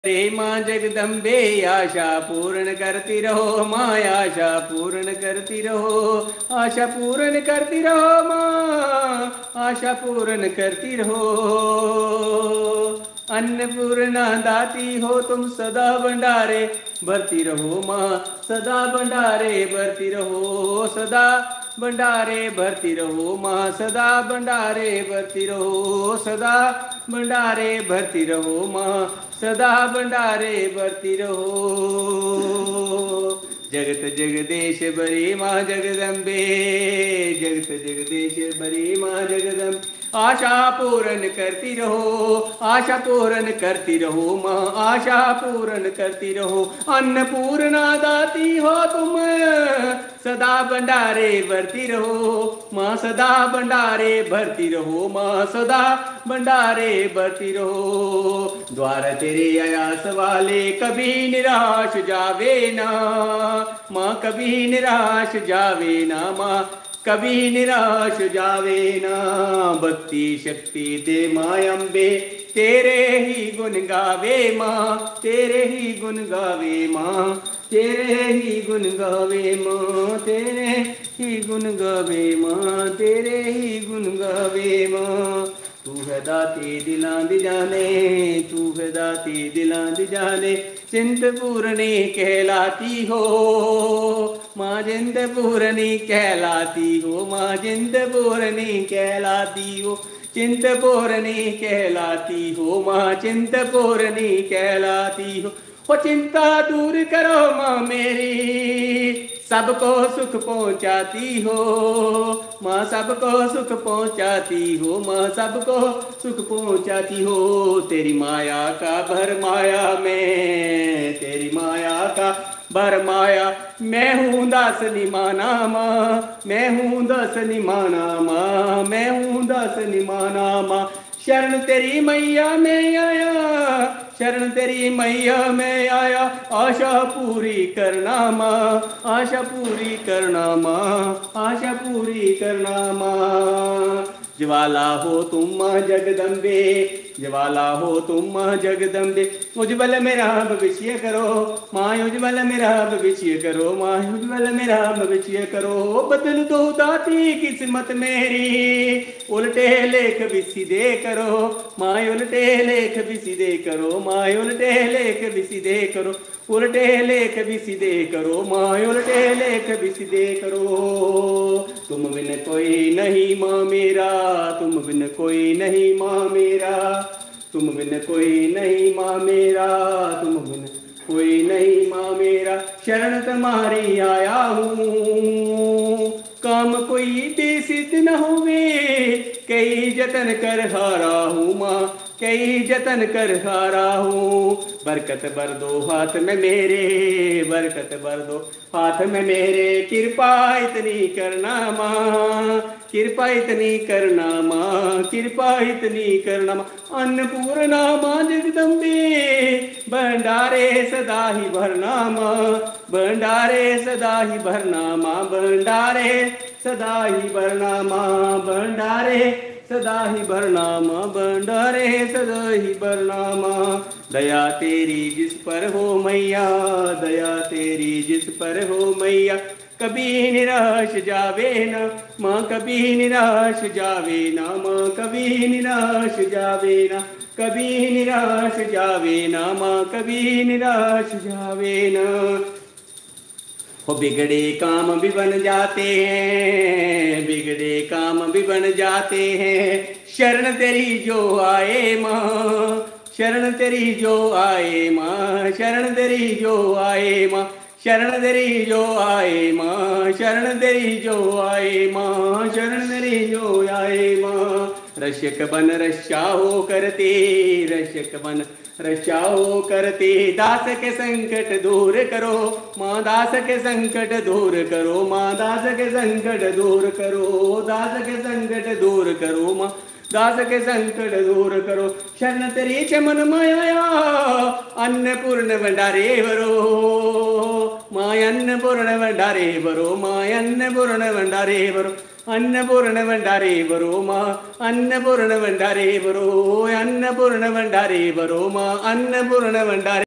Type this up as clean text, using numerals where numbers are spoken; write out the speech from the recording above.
रे माँ जगदम्बे आशा पूर्ण करती रहो माँ, आशा पूर्ण करती रहो, आशा पूर्ण करती रहो माँ, आशा पूर्ण करती रहो। अन्नपूर्णा दाती हो तुम सदा भंडारे भरती रहो माँ, सदा भंडारे भरती रहो, सदा भंडारे भरती रहो माँ, सदा भंडारे भरती रहो, सदा भंडारे भरती रहो माँ, सदा भंडारे भरती रहो। जगत जगदेश बरी माँ जगदम्बे, जगत जगदेश बरी माँ जगदम्बे, आशा पूर्ण करती रहो, आशा पूर्ण करती रहो माँ, आशा पूर्ण करती रहो। अन्नपूर्णा दाती हो तुम सदा भंडारे भरती रहो माँ, सदा भंडारे भरती रहो माँ, सदा भंडारे भरती रहो। द्वार तेरे आयास वाले कभी निराश जावे ना माँ, कभी निराश जावे ना माँ, कभी निराश जावे ना। भक्ति शक्ति दे माँ अम्बे, तेरे ही गुण गावे माँ, तेरे ही गुण गावे माँ, तेरे ही गुण गावे माँ, तेरे ही गुण गावे माँ, तेरे ही गुण गावे माँ। तू है दाती दिलां दी जाने, तू है दाती दिलां दी जाने, चिंतपूर्णी कहलाती हो माँ, चिंतपूर्णी कहलाती हो माँ, चिंतपूर्णी कहलाती हो, चिंतपूर्णी कहलाती हो माँ, चिंतपूर्णी कहलाती हो। वो चिंता दूर करो माँ मेरी, सबको सुख पहुँचाती हो माँ, सबको सुख पहुँचाती हो माँ, सबको सुख पहुँचाती हो। तेरी माया का भर माया में, तेरी माया का भर माया, मैं हूँ दास निमाना माँ, मैं हूँ दास निमाना माँ, मैं हूँ दास निमाना माँ। शरण तेरी मैया में आया, शरण तेरी मैया में आया, आशा पूरी करना माँ, आशा पूरी करना माँ, आशा पूरी करना माँ। ज्वाला हो तुम माँ जगदम्बे, ज्वाला हो तुम माँ जगदम्बे, उज्ज्वल मेरा भविष्य करो माँ, उज्ज्वल मेरा भविष्य करो माँ, उज्ज्वल मेरा भविष्य करो। बदल दो दाती किस्मत मेरी, उल्टे लेख भी सीधे करो माँ, उल्टे लेख भी सीधे करो माँ, उल्टे लेख भी सीधे करो, उल्टे लेख भी सीधे करो माँ, उल्टे लेख भी सीधे करो। तुम बिन कोई नहीं माँ मेरा, तुम बिन कोई नहीं माँ मेरा, तुम बिन कोई नहीं माँ मेरा, तुम बिन कोई नहीं माँ मेरा। शरण तुम्हारी आया हूँ, काम कोई भी सिद्ध न हुए, कई जतन कर हारा हूँ माँ, कई जतन कर हारा हूँ। बरकत भर दो हाथ में मेरे, बरकत भर दो हाथ में मेरे, कृपा इतनी करना माँ, कृपा इतनी करना माँ, कृपा इतनी करना माँ। अन्नपूर्णा माँ जगदम्बे, भंडारे सदा ही भरना माँ, भंडारे सदा ही भरना माँ, भंडारे सदा ही भरना माँ, भंडारे सदा ही भरना माँ, भंडारे सदा ही भरना माँ। दया तेरी जिस पर हो मैया, दया तेरी जिस पर हो मैया, कभी निराश जावे ना माँ, कभी निराश जावे ना माँ, कभी निराश जावे ना, कभी निराश जावे ना माँ, कभी निराश जावे ना। वो बिगड़े काम भी बन जाते हैं, बिगड़े काम भी बन जाते हैं, शरण तेरी जो आए माँ, शरण तेरी जो आए माँ, शरण तेरी जो आए माँ, शरण तेरी जो आए माँ, शरण तेरी जो आए माँ, शरण तेरी जो आए माँ। रक्षक बन रक्षा हो करते, रक्षक बन रक्षा हो करते, दास के संकट दूर करो माँ, दास के संकट दूर करो माँ, दास के संकट दूर करो, दास के संकट दूर करो माँ, दास के संकट दूर करो। शरण तेरी चमन माया, अन्नपूर्ण भंडारे भरो माँ अन्नपूर्ण भंडारे भरो माँ अन्नपूर्ण भंडारे भरो अन्नपूर्ण भंडारे भरो माँ अन्नपूर्ण भंडारे भरो अन्नपूर्ण भंडारे भरो माँ अन्नपूर्ण भंडारे